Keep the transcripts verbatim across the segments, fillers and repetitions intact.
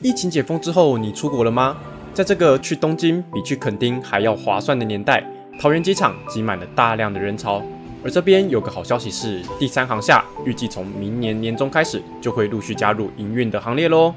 疫情解封之后，你出国了吗？在这个去东京比去垦丁还要划算的年代，桃园机场挤满了大量的人潮。而这边有个好消息是，第三航厦预计从明年年中开始就会陆续加入营运的行列咯。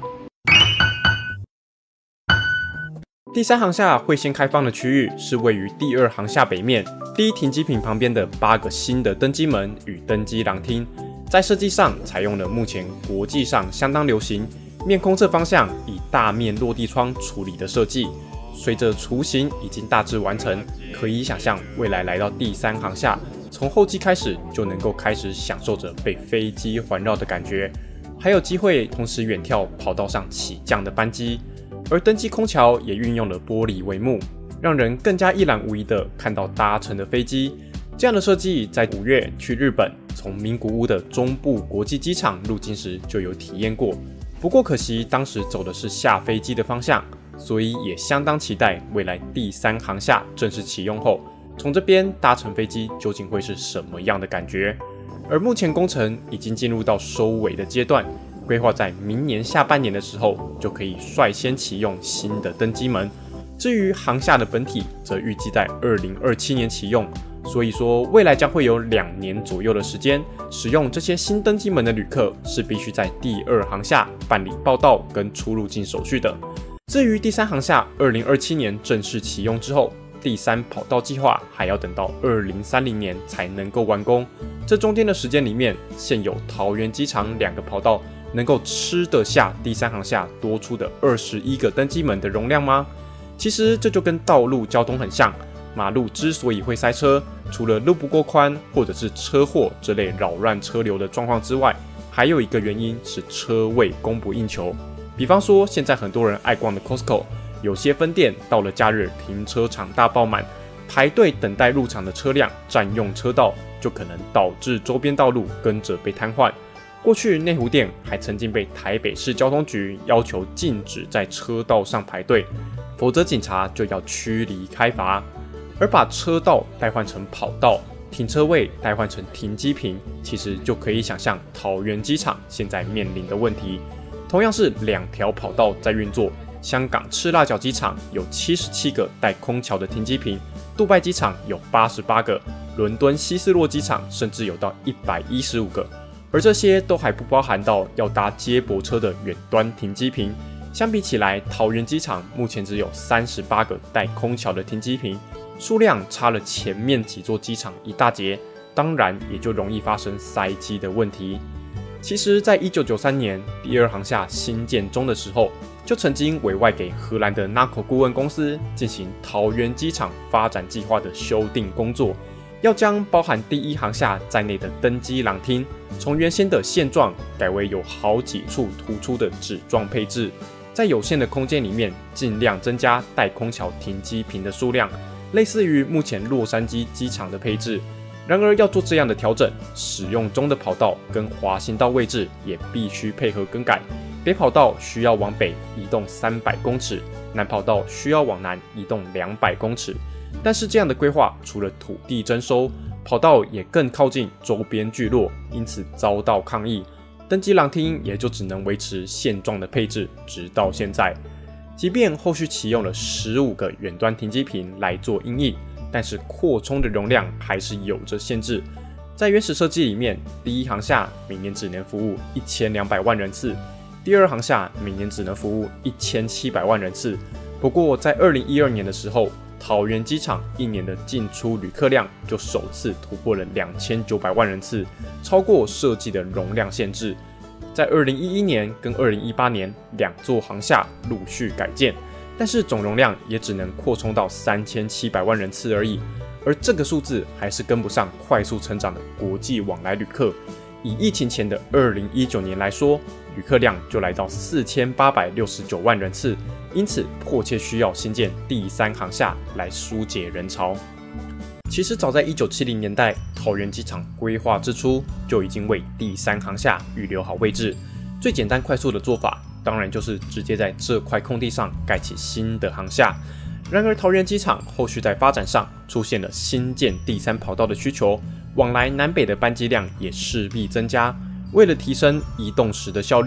第三航厦会先开放的区域是位于第二航厦北面第一停机坪旁边的八个新的登机门与登机廊厅，在设计上采用了目前国际上相当流行面空侧方向以大面落地窗处理的设计。随着雏形已经大致完成，可以想象未来来到第三航厦，从候机开始就能够开始享受着被飞机环绕的感觉，还有机会同时远眺跑道上起降的班机。而登机空桥也运用了玻璃帷幕，让人更加一览无遗地看到搭乘的飞机。这样的设计在五月去日本从名古屋的中部国际机场入境时就有体验过，不过可惜当时走的是下飞机的方向，所以也相当期待未来第三航厦正式启用后，从这边搭乘飞机究竟会是什么样的感觉。而目前工程已经进入到收尾的阶段，规划在明年下半年的时候就可以率先启用新的登机门。至于航厦的本体则预计在二零二七年启用，所以说未来将会有两年左右的时间，使用这些新登机门的旅客是必须在第二航厦办理报到跟出入境手续的。至于第三航厦二零二七年正式启用之后，第三跑道计划还要等到二零三零年才能够完工。这中间的时间里面，现有桃园机场两个跑道能够吃得下第三航厦多出的二十一个登机门的容量吗？其实这就跟道路交通很像，马路之所以会塞车，除了路不够宽或者是车祸这类扰乱车流的状况之外，还有一个原因是车位供不应求。比方说现在很多人爱逛的 Costco， 有些分店到了假日停车场大爆满，排队等待入场的车辆占用车道，就可能导致周边道路跟着被瘫痪。过去内湖店还曾经被台北市交通局要求禁止在车道上排队，否则警察就要驱离开罚。而把车道代换成跑道，停车位代换成停机坪，其实就可以想象桃园机场现在面临的问题。同样是两条跑道在运作，香港赤辣椒机场有七十七个带空桥的停机坪，杜拜机场有八十八个，伦敦希斯洛机场甚至有到一百一十五个。而这些都还不包含到要搭接驳车的远端停机坪。相比起来，桃园机场目前只有三十八个带空桥的停机坪，数量差了前面几座机场一大截，当然也就容易发生塞机的问题。其实在一九九三年第二航厦新建中的时候，就曾经委外给荷兰的 N A C O 顾问公司进行桃园机场发展计划的修订工作，要将包含第一航厦在内的登机廊厅从原先的线状改为有好几处突出的纸状配置，在有限的空间里面尽量增加带空桥停机坪的数量，类似于目前洛杉矶机场的配置。然而要做这样的调整，使用中的跑道跟滑行道位置也必须配合更改。北跑道需要往北移动三百公尺，南跑道需要往南移动两百公尺。但是这样的规划除了土地征收，跑道也更靠近周边聚落，因此遭到抗议。登机廊厅也就只能维持现状的配置，直到现在。即便后续启用了十五个远端停机坪来做因应，但是扩充的容量还是有着限制。在原始设计里面，第一航厦每年只能服务一千两百万人次，第二航厦每年只能服务一千七百万人次。不过在二零一二年的时候，桃园机场一年的进出旅客量就首次突破了两千九百万人次，超过设计的容量限制。在二零一一年跟二零一八年两座航厦陆续改建，但是总容量也只能扩充到三千七百万人次而已，而这个数字还是跟不上快速成长的国际往来旅客。以疫情前的二零一九年来说，旅客量就来到四千八百六十九万人次，因此迫切需要新建第三航厦来疏解人潮。其实早在一九七零年代，桃园机场规划之初就已经为第三航厦预留好位置。最简单快速的做法，当然就是直接在这块空地上盖起新的航厦。然而桃园机场后续在发展上出现了新建第三跑道的需求，往来南北的班机量也势必增加。为了提升移动时的效率，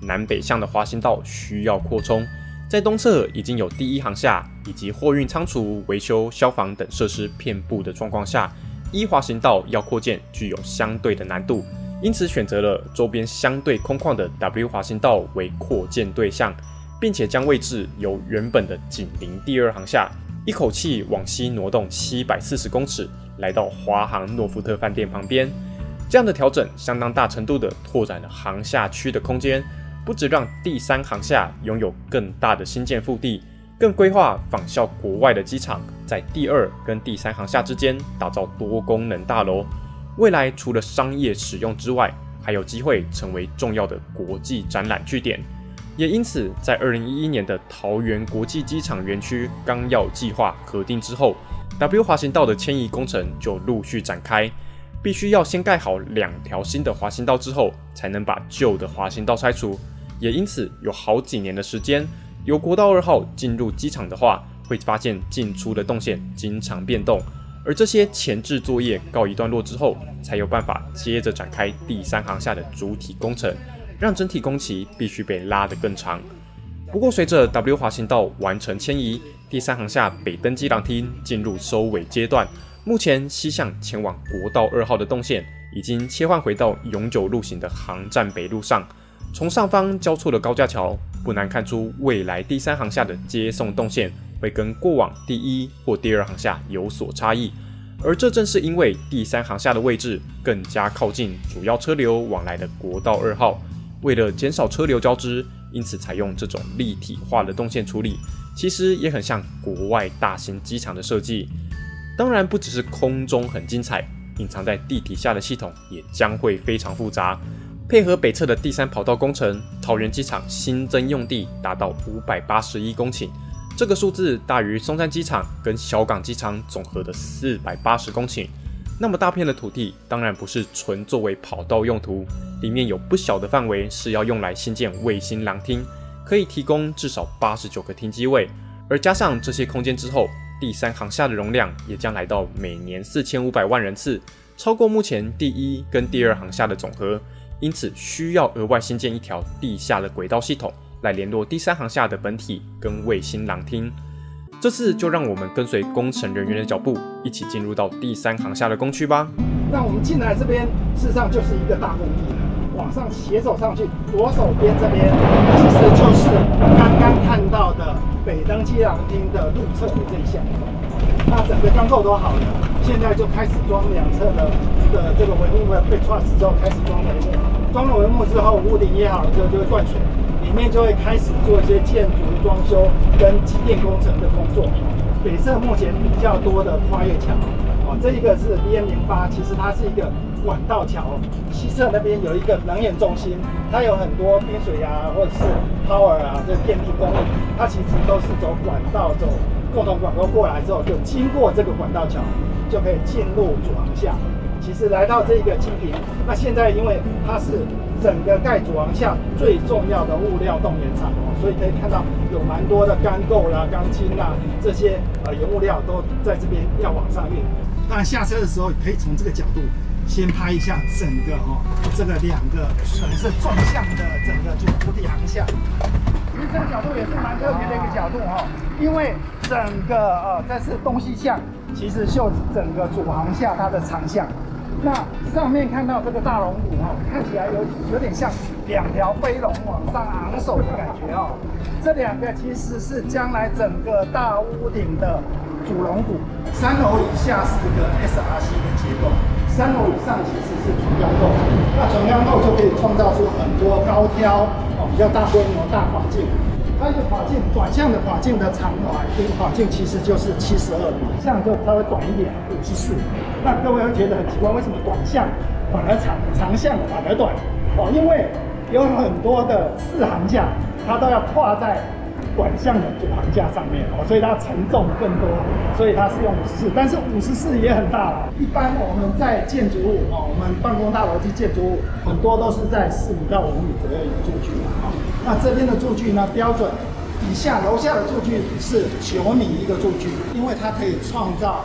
南北向的滑行道需要扩充，在东侧已经有第一航厦以及货运仓储、维修、消防等设施遍布的状况下，一滑行道要扩建具有相对的难度，因此选择了周边相对空旷的 W 滑行道为扩建对象，并且将位置由原本的紧邻第二航厦，一口气往西挪动七百四十公尺，来到华航诺福特饭店旁边。这样的调整相当大程度的拓展了航厦区的空间，不只让第三航厦拥有更大的新建腹地，更规划仿效国外的机场，在第二跟第三航厦之间打造多功能大楼。未来除了商业使用之外，还有机会成为重要的国际展览据点。也因此，在二零一一年的桃园国际机场园区纲要计划核定之后 ，W 滑行道的迁移工程就陆续展开。必须要先盖好两条新的滑行道之后，才能把旧的滑行道拆除。也因此，有好几年的时间，由国道二号进入机场的话，会发现进出的动线经常变动。而这些前置作业告一段落之后，才有办法接着展开第三航厦的主体工程，让整体工期必须被拉得更长。不过，随着 W 滑行道完成迁移，第三航厦北登机廊厅进入收尾阶段。目前西向前往国道二号的动线已经切换回到永久路型的航站北路上，从上方交错的高架桥，不难看出未来第三航厦的接送动线会跟过往第一或第二航厦有所差异，而这正是因为第三航厦的位置更加靠近主要车流往来的国道二号，为了减少车流交织，因此采用这种立体化的动线处理，其实也很像国外大型机场的设计。当然，不只是空中很精彩，隐藏在地底下的系统也将会非常复杂。配合北侧的第三跑道工程，桃园机场新增用地达到五百八十一公顷，这个数字大于松山机场跟小港机场总和的四百八十公顷。那么大片的土地，当然不是纯作为跑道用途，里面有不小的范围是要用来新建卫星廊厅，可以提供至少八十九个停机位。而加上这些空间之后，第三航厦的容量也将来到每年四千五百万人次，超过目前第一跟第二航厦的总和，因此需要额外新建一条地下的轨道系统来联络第三航厦的本体跟卫星廊厅。这次就让我们跟随工程人员的脚步，一起进入到第三航厦的工区吧。 那我们进来这边，事实上就是一个大工地了。往上斜走上去，左手边这边其实就是刚刚看到的北登机廊厅的路侧的这一项。那整个钢构都好了，现在就开始装两侧的的这个帷幕被 truss 之后开始装帷幕，装了帷幕之后，屋顶也好了之后就会灌水，里面就会开始做一些建筑装修跟机电工程的工作。北侧目前比较多的跨越桥，哦，这一个是 B M 零八，其实它是一个管道桥，西侧那边有一个能源中心，它有很多冰水啊，或者是 power 啊，这电力供应，它其实都是走管道走共同管道过来之后，就经过这个管道桥，就可以进入主航厦。其实来到这个基平，那现在因为它是整个盖主航厦最重要的物料动员场哦，所以可以看到有蛮多的钢构啦、钢筋啦这些呃原物料都在这边要往上运。当然下车的时候可以从这个角度先拍一下整个哦，这个两个可能是纵向的整个就无底航厦。其实这个角度也是蛮特别的一个角度哈、哦，因为整个呃这是东西向，其实就整个主航厦它的长向。那上面看到这个大龙骨哈、哦，看起来有有点像两条飞龙往上昂首的感觉哦。这两个其实是将来整个大屋顶的主龙骨。三楼以下是一个 S R C 的结构，三楼以上其实是纯钢构。那纯钢构就可以创造出很多高挑哦，比较大规模大跨境。它一个跨境短向的跨境的长短，一个跨境其实就是七十二，短向就稍微短一点，五十四。那各位会觉得很奇怪，为什么短向反而长，长向反而短？哦，因为有很多的四航架，它都要跨在短向的主航架上面哦，所以它承重更多，所以它是用五十四，但是五十四也很大了。一般我们在建筑物哦，我们办公大楼及建筑物很多都是在四米到五米左右有柱距嘛，哦，那这边的柱距呢标准，底下楼下的柱距是九米一个柱距，因为它可以创造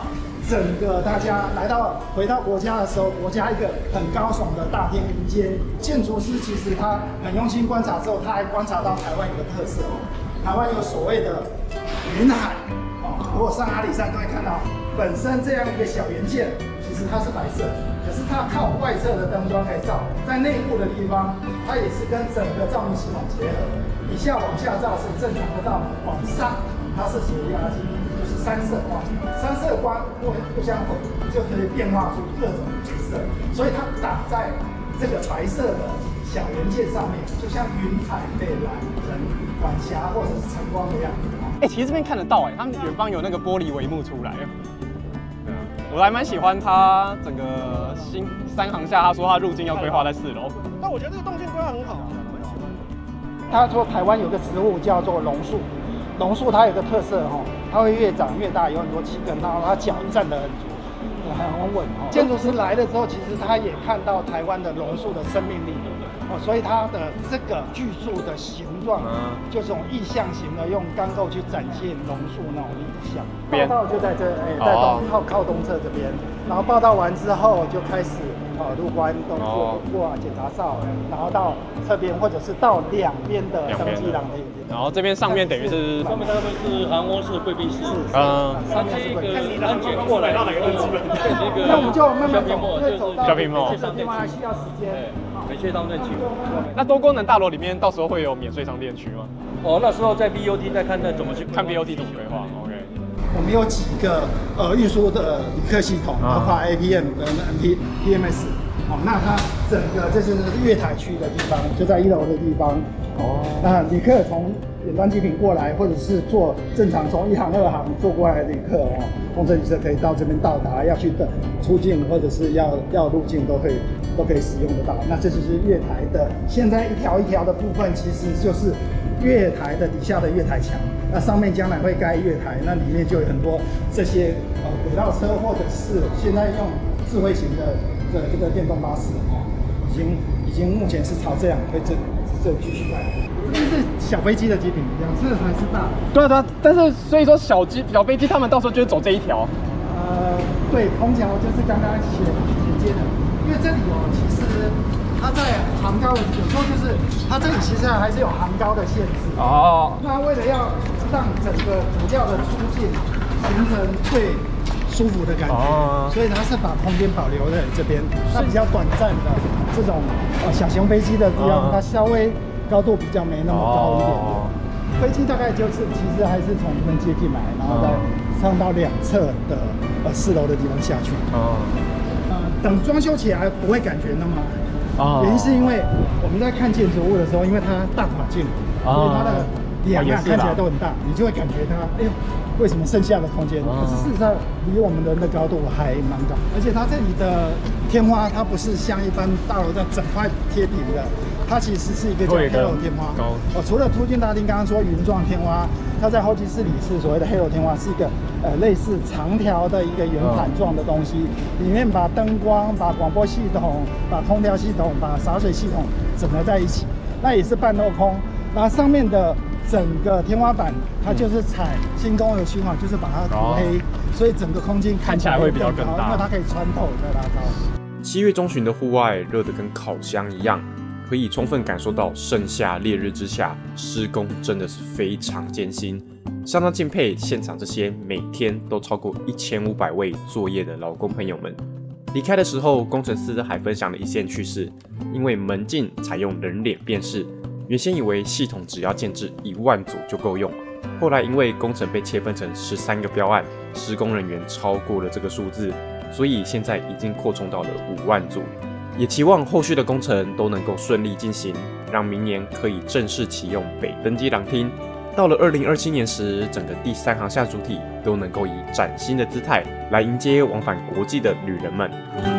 整个大家来到回到国家的时候，国家一个很高耸的大天云间。建筑师其实他很用心观察之后，他还观察到台湾有个特色哦，台湾有所谓的云海哦。如果上阿里山都会看到，本身这样一个小元件，其实它是白色，可是它靠外侧的灯光来照，在内部的地方，它也是跟整个照明系统结合。以下往下照是正常的照明，往上它是属于垃圾。三色光，三色光不不相混，就可以变化出各种颜色，所以它打在这个白色的小元件上面，就像云彩被染成晚霞或者是晨光的样子。 哎、欸，其实这边看得到哎、欸，他们远方有那个玻璃帷幕出来。对啊，我还蛮喜欢它整个新三航厦，他说他入境要规划在四楼。 但我觉得这个动线规划很好啊。他说台湾有个植物叫做榕树。榕树它有个特色哈，它会越长越大，有很多气根，然后它脚站得很足，很很稳哦。建筑师来了之后，其实他也看到台湾的榕树的生命力哦，所以它的这个巨树的形状，就是种意象型的，用钢构去展现榕树那种意象。报道就在这，哎、欸，在东靠靠东侧这边，然后报道完之后就开始。哦，入关动作过检查哨，然后到侧边或者是到两边的登机廊厅。 然后这边上面等于是上面那边是航空室、贵宾室， 嗯， 上面是贵宾室。安检过来到哪个登机门？ 那我们就慢慢走， 就是走到 shopping mall， shopping mall 还需要时间。 美雀商店区。 那多功能大楼里面到时候会有免税商店区吗？ 哦，那时候在 B O T 再看看怎么去看 B O T 怎么规划。OK。 我们有几个呃运输的旅客系统，包括 A P M 跟 M P P M S。哦，那它整个这是月台区的地方，就在一楼的地方。哦，那旅客从远端机坪过来，或者是坐正常从一航、二航坐过来的旅客哦，工程旅社可以到这边到达，要去的出境或者是要要入境都可以都可以使用得到。那这就是月台的，现在一条一条的部分其实就是月台的底下的月台墙。那上面将来会盖月台，那里面就有很多这些呃轨道车，或者是现在用智慧型的。这这个电动巴士哦，已经已经目前是朝这样会这这继续来。这边是小飞机的机坪，两侧还是大。 对啊对啊，但是所以说小机小飞机他们到时候就会走这一条。 呃，对，虹桥就是刚刚衔衔接的，因为这里哦，其实它在航高，有时候就是它这里其实还是有航高的限制。哦。那为了要让整个主教的出境形成最舒服的感觉，哦、所以它是把空间保留在这边。那比较短暂的这种呃小型飞机的地方，哦、它稍微高度比较没那么高一点点。哦、飞机大概就是其实还是从这边接进来，然后再上到两侧的呃四楼的地方下去。哦。呃，等装修起来不会感觉那么哦，原因是因为我们在看建筑物的时候，因为它大跨境，所以它的两岸看起来都很大，你就会感觉它哎呦。为什么剩下的空间？可是事实上离我们人的高度还蛮高，而且它这里的天花，它不是像一般大楼这样整块贴平的，它其实是一个叫 Halo 天花。哦，除了出境大厅刚刚说云状天花，它在候机室里是所谓的 Halo 天花，是一个呃类似长条的一个圆盘状的东西，里面把灯光、把广播系统、把空调系统、把洒水系统整合在一起，那也是半镂空，然后上面的。整个天花板它就是采新工的区嘛，就是把它涂黑，哦、所以整个空间看起来会比较更大，因为它可以穿透再拉高。 七月中旬的户外热得跟烤箱一样，可以充分感受到盛夏烈日之下施工真的是非常艰辛，相当敬佩现场这些每天都超过一千五百位作业的劳工朋友们。离开的时候，工程师还分享了一件趣事，因为门禁采用人脸辨识。原先以为系统只要建置一万组就够用，后来因为工程被切分成十三个标案，施工人员超过了这个数字，所以现在已经扩充到了五万组。也期望后续的工程都能够顺利进行，让明年可以正式启用北登机廊厅。到了二零二七年时，整个第三航厦主体都能够以崭新的姿态来迎接往返国际的旅人们。